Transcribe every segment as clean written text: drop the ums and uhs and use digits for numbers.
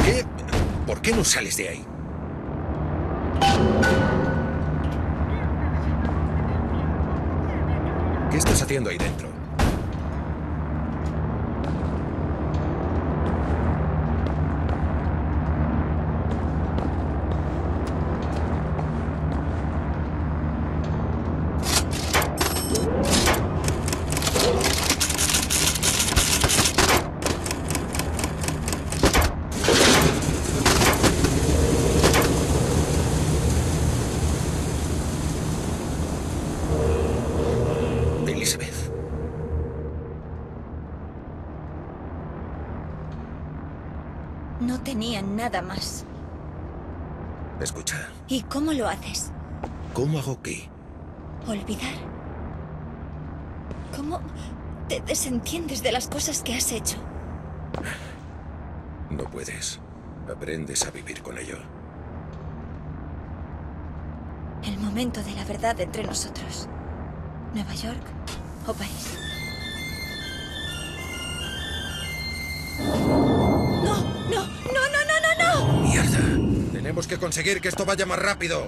¿Qué? ¿Por qué no sales de ahí? ¿Qué estás haciendo ahí dentro? Elizabeth. No tenían nada más. Escucha, ¿Y cómo lo haces? ¿cómo hago qué? ¿Olvidar? ¿Cómo te desentiendes de las cosas que has hecho? No puedes. Aprendes a vivir con ello. El momento de la verdad entre nosotros. ¿Nueva York o París? ¡No! ¡No! ¡No, no, no, no, no! ¡Mierda! Tenemos que conseguir que esto vaya más rápido.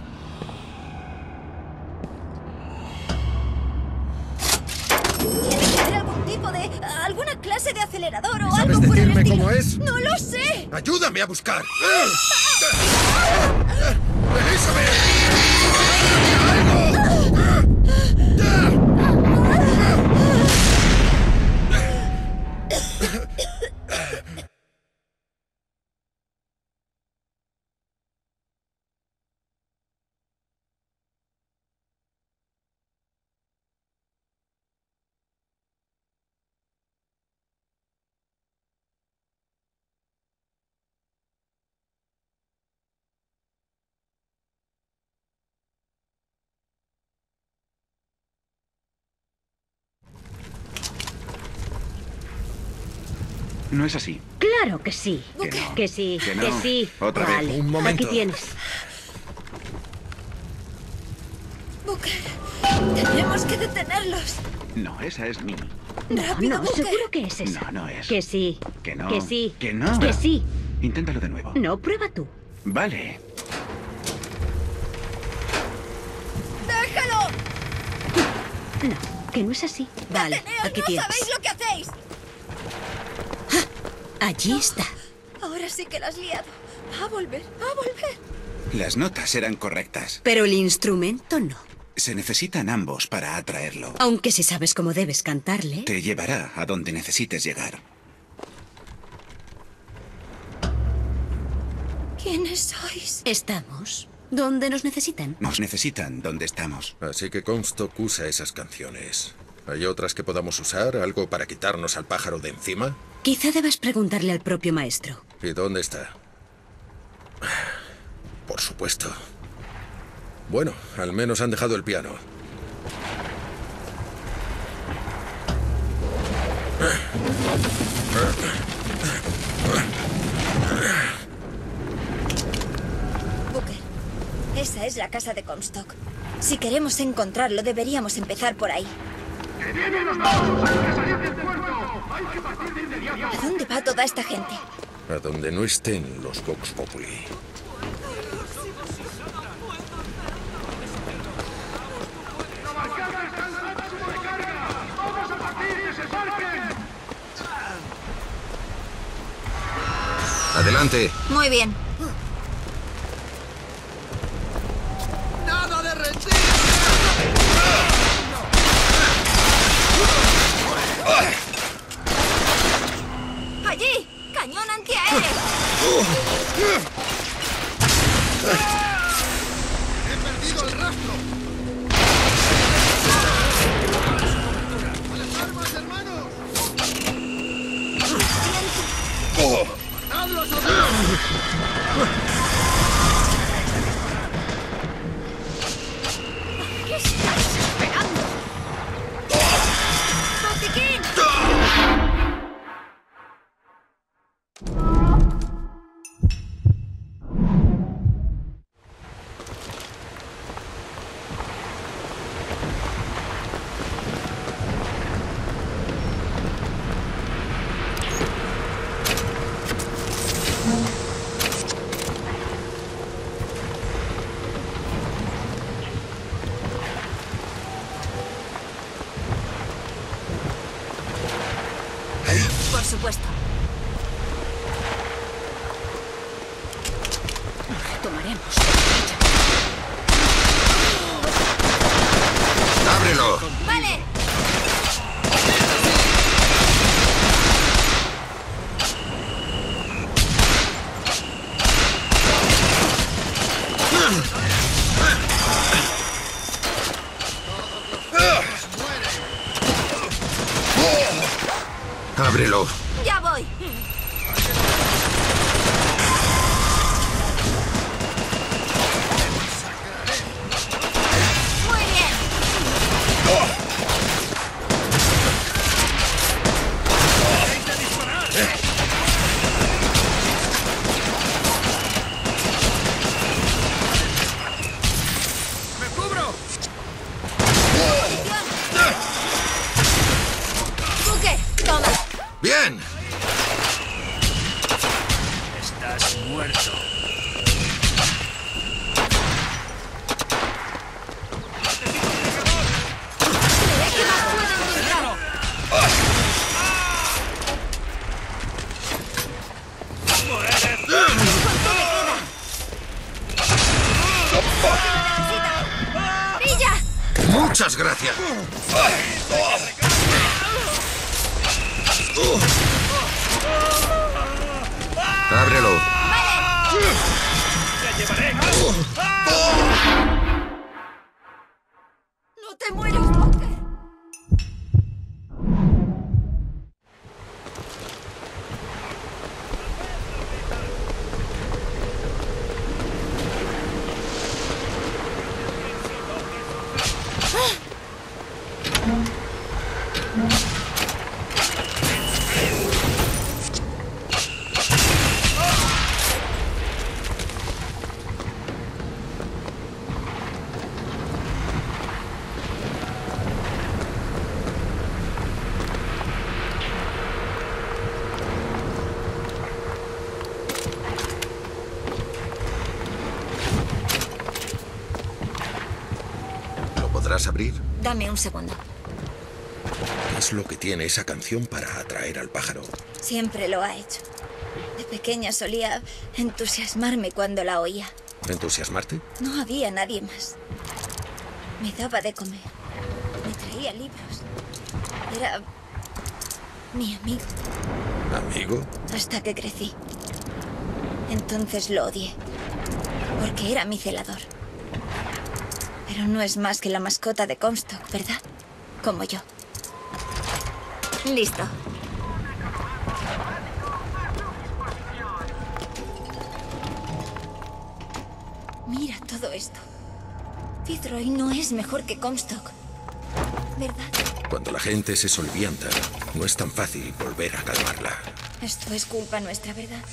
Tiene que haber algún tipo de... alguna clase de acelerador o ¿Sabes algo por el decirme estilo. cómo es? ¡No lo sé! ¡Ayúdame a buscar! ¡Elizabeth! No es así. Claro que sí. Que no. Que sí. Que no. Que sí. Otra vez. Vale. Un momento. Aquí tienes. Booker, tenemos que detenerlos. No, esa es Minnie. Rápido, No, Booker. seguro que es esa. No, no es. Que sí. Que no. Que sí. Que no. Que sí. Inténtalo de nuevo. No, prueba tú. Vale. ¡Déjalo! No, que no es así. Vale, ¡Deteneos! aquí ¡No tienes. sabéis lo que hacéis! Allí está. Ahora sí que la has liado. Va a volver, va a volver. Las notas eran correctas. Pero el instrumento no. Se necesitan ambos para atraerlo. Aunque si sabes cómo debes cantarle. Te llevará a donde necesites llegar. ¿Quiénes sois? Estamos donde nos necesitan. Nos necesitan donde estamos. Así que Comstock usa esas canciones. ¿Hay otras que podamos usar? ¿Algo para quitarnos al pájaro de encima? Quizá debas preguntarle al propio maestro. ¿Y dónde está? Por supuesto. Bueno, al menos han dejado el piano. Booker, esa es la casa de Comstock. Si queremos encontrarlo, deberíamos empezar por ahí. ¿A dónde va toda esta gente? A donde no estén los Vox Populi. Adelante. Muy bien. ¡Nada de rendir! ¡Allí! ¡Cañón antiaéreo! ¡He perdido el rastro! ¡A las armas, hermanos! ¡Matadlos o ¿Qué estáis esperando? ¡Botiquín! Ábrelo. ¡Ya voy! ¡Muy bien! ¡Me cubro! ¡Booker! ¡Toma! ¡Bien! Estás muerto. ¡Veré qué más puedo encontrar! ¿Cuánto me queda? ¡Brilla! Muchas gracias. Ábrelo. ¡Te llevaré! ¡No te mueras, Booker! ¿Lo podrás abrir? Dame un segundo. ¿Qué es lo que tiene esa canción para atraer al pájaro? Siempre lo ha hecho. De pequeña solía entusiasmarme cuando la oía. ¿Entusiasmarte? No había nadie más. Me daba de comer. Me traía libros. Era mi amigo. ¿Amigo? Hasta que crecí. Entonces lo odié. Porque era mi celador. Pero no es más que la mascota de Comstock, ¿verdad? Como yo. Listo. Mira todo esto. Fitzroy no es mejor que Comstock, ¿verdad? Cuando la gente se solivianta, no es tan fácil volver a calmarla. Esto es culpa nuestra, ¿verdad?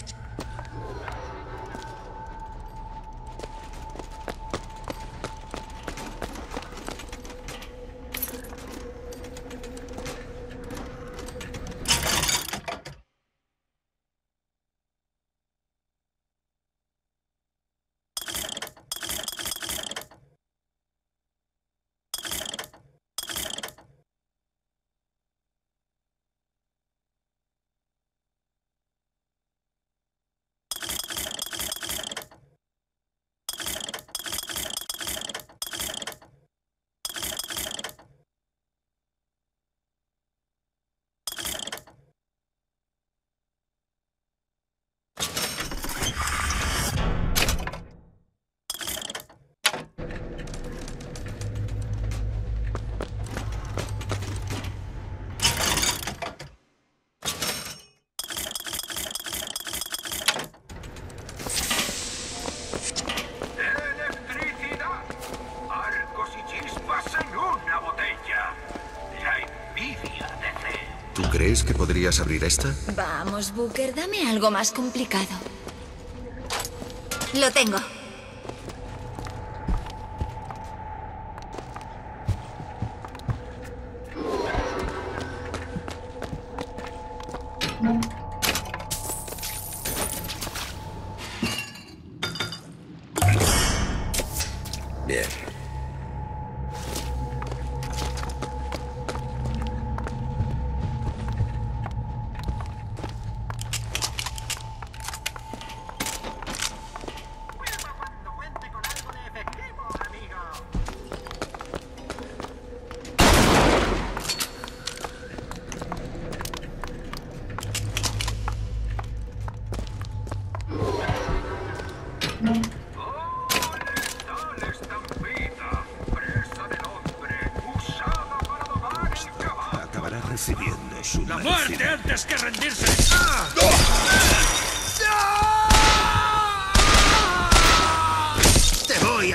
Electricidad, arcos y chispas en una botella. La envidia de Zeus. ¿Tú crees que podrías abrir esta? Vamos, Booker, dame algo más complicado. Lo tengo. Bien. Cuando cuente con algo de efectivo, amigo. ¡Muerte antes que rendirse! ¡Te voy a...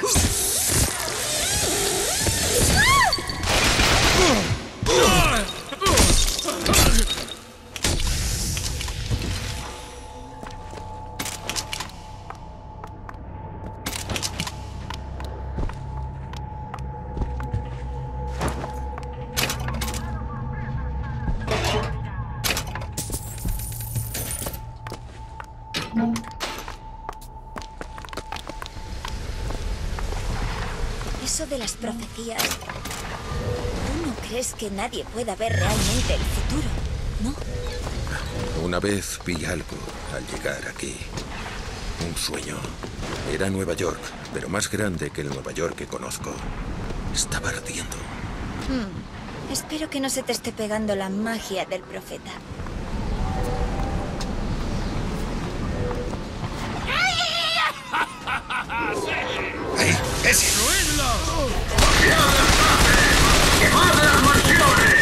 Eso de las profecías... ¿Tú no crees que nadie pueda ver realmente el futuro, no? Una vez vi algo al llegar aquí. Un sueño. Era Nueva York, pero más grande que el Nueva York que conozco. Estaba ardiendo. Espero que no se te esté pegando la magia del profeta. ¡Ahí! ¡Ese! ¡Quemad las mansiones!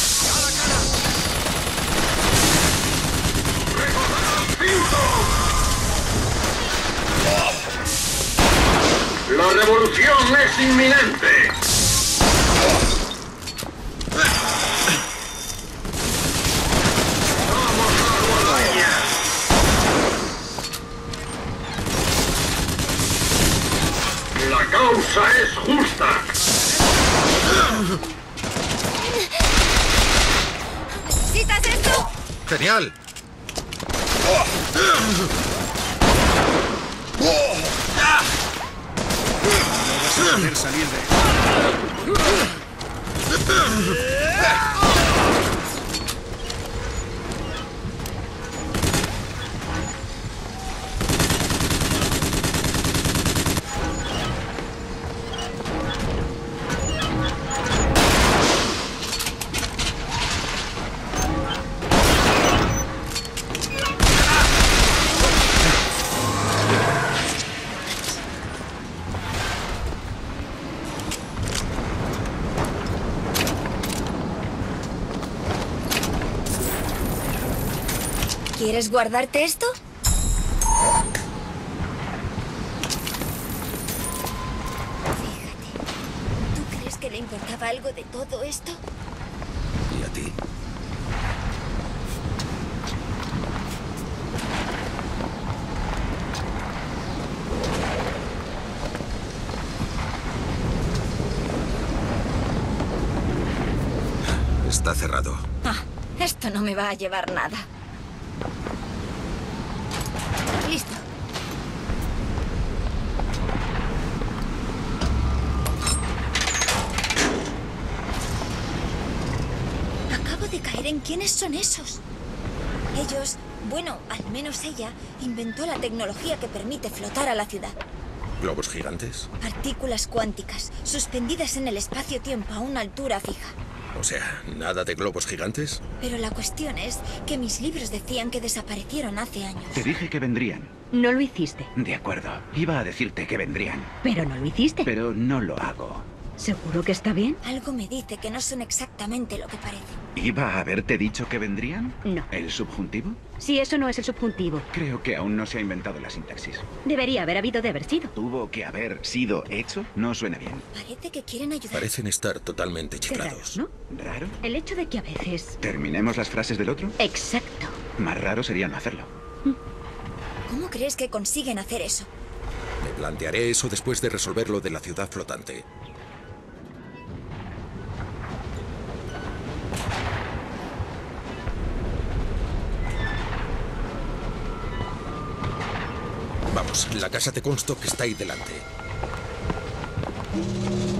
¡Recordad cintos! ¡La revolución es inminente! ¡Vamos a la guadaña! ¡La causa es justa! ¿Necesitas esto? ¡Genial! No vas a poder salir de... ¿Quieres guardarte esto? Fíjate. ¿Tú crees que le importaba algo de todo esto? ¿Y a ti? Está cerrado. Ah, esto no me va a llevar nada. Listo. Acabo de caer en quiénes son esos. Ellos, bueno, al menos ella, inventó la tecnología que permite flotar a la ciudad. ¿Globos gigantes? Partículas cuánticas, suspendidas en el espacio-tiempo a una altura fija. O sea, ¿nada de globos gigantes? Pero la cuestión es que mis libros decían que desaparecieron hace años. Te dije que vendrían. No lo hiciste. De acuerdo. Iba a decirte que vendrían. Pero no lo hiciste. Pero no lo hago. ¿Seguro que está bien? Algo me dice que no son exactamente lo que parecen. ¿Iba a haberte dicho que vendrían? No. ¿El subjuntivo? Si eso no es el subjuntivo, Creo que aún no se ha inventado la sintaxis. debería haber habido de haber sido. ¿Tuvo que haber sido hecho? No suena bien. Parece que quieren ayudar. Parecen estar totalmente Qué raro, chiflados. ¿no? ¿Raro? El hecho de que a veces... ¿Terminemos las frases del otro? Exacto. Más raro sería no hacerlo. ¿Cómo crees que consiguen hacer eso? Me plantearé eso después de resolver lo de la ciudad flotante. Vamos, la casa de Comstock está ahí delante.